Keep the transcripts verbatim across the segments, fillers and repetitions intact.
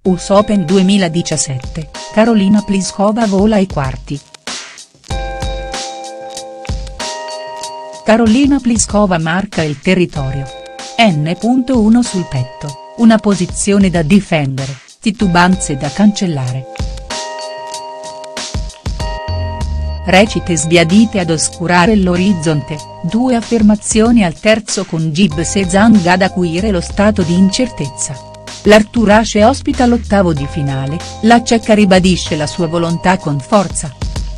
U S Open duemiladiciassette, Karolina Pliskova vola ai quarti. Karolina Pliskova marca il territorio. N uno sul petto, una posizione da difendere, titubanze da cancellare. Recite sbiadite ad oscurare l'orizzonte, due affermazioni al terzo con Gib Sezang ad acuire lo stato di incertezza. L'Arturace ospita l'ottavo di finale, la ceca ribadisce la sua volontà con forza.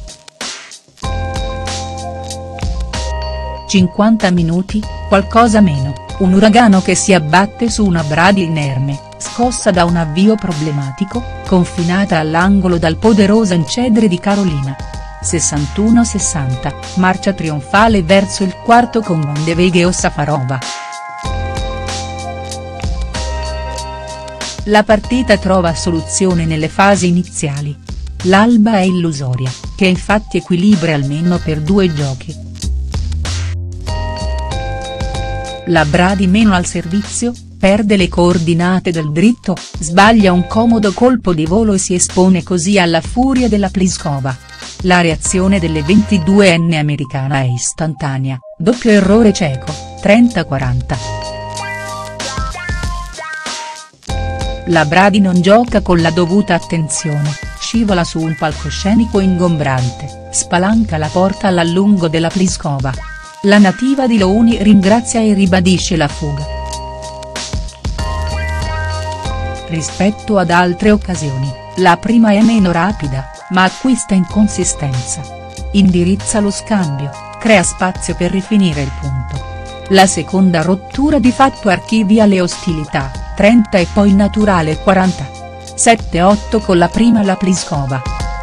cinquanta minuti, qualcosa meno, un uragano che si abbatte su una Brady inerme, scossa da un avvio problematico, confinata all'angolo dal poderoso incedere di Karolina. sessantuno sessanta, marcia trionfale verso il quarto con Van de Veghe o Safarova. La partita trova soluzione nelle fasi iniziali. L'alba è illusoria, che infatti equilibra almeno per due giochi. La Brady meno al servizio, perde le coordinate del dritto, sbaglia un comodo colpo di volo e si espone così alla furia della Pliskova. La reazione delle ventiduenne americana è istantanea, doppio errore ceco, trenta quaranta. La Brady non gioca con la dovuta attenzione, scivola su un palcoscenico ingombrante, spalanca la porta all'allungo della Pliskova. La nativa di Louny ringrazia e ribadisce la fuga. Rispetto ad altre occasioni, la prima è meno rapida, ma acquista in consistenza. Indirizza lo scambio, crea spazio per rifinire il punto. La seconda rottura di fatto archivia le ostilità, trenta e poi naturale quaranta. sette otto con la prima la Pliskova.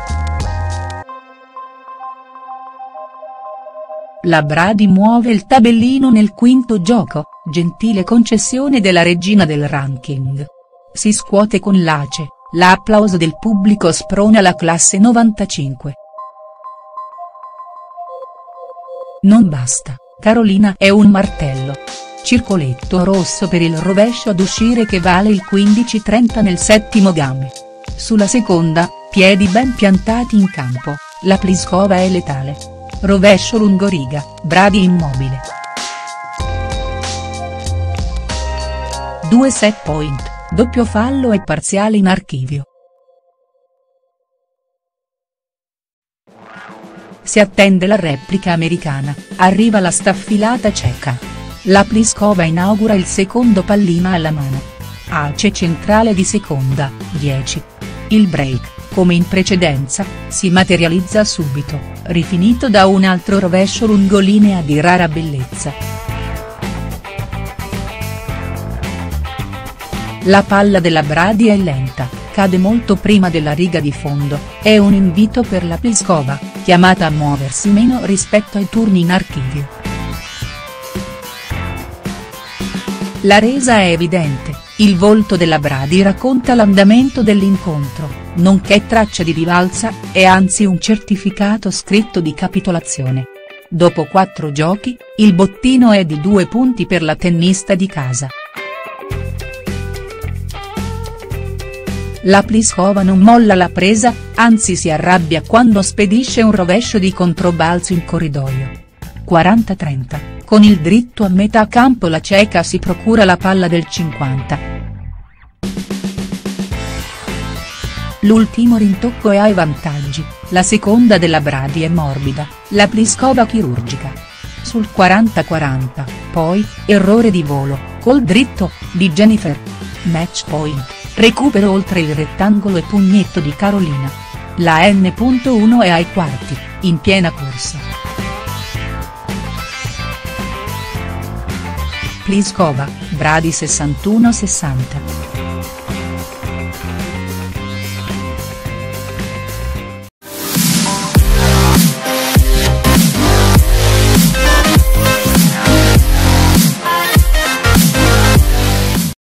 La Brady muove il tabellino nel quinto gioco, gentile concessione della regina del ranking. Si scuote con l'Ace, l'applauso del pubblico sprona la classe novantacinque. Non basta, Karolina è un martello. Circoletto rosso per il rovescio ad uscire che vale il quindici trenta nel settimo game. Sulla seconda, piedi ben piantati in campo, la Pliskova è letale. Rovescio lungoriga, Brady immobile. Due set point, doppio fallo e parziale in archivio. Si attende la replica americana, arriva la staffilata ceca. La Pliskova inaugura il secondo pallino alla mano. Ace centrale di seconda, dieci. Il break, come in precedenza, si materializza subito, rifinito da un altro rovescio lungolinea di rara bellezza. La palla della Brady è lenta, cade molto prima della riga di fondo, è un invito per la Pliskova, chiamata a muoversi meno rispetto ai turni in archivio. La resa è evidente, il volto della Brady racconta l'andamento dell'incontro, nonché traccia di rivalsa, e anzi un certificato scritto di capitolazione. Dopo quattro giochi, il bottino è di due punti per la tennista di casa. La Pliskova non molla la presa, anzi si arrabbia quando spedisce un rovescio di controbalzo in corridoio. quaranta trenta, con il dritto a metà campo la ceca si procura la palla del cinquanta. L'ultimo rintocco è ai vantaggi, la seconda della Brady è morbida, la Pliskova chirurgica. Sul quaranta quaranta, poi, errore di volo, col dritto, di Jennifer. Match point, recupero oltre il rettangolo e pugnetto di Karolina. La N uno è ai quarti, in piena corsa. Pliskova, Brady sessantuno sessanta.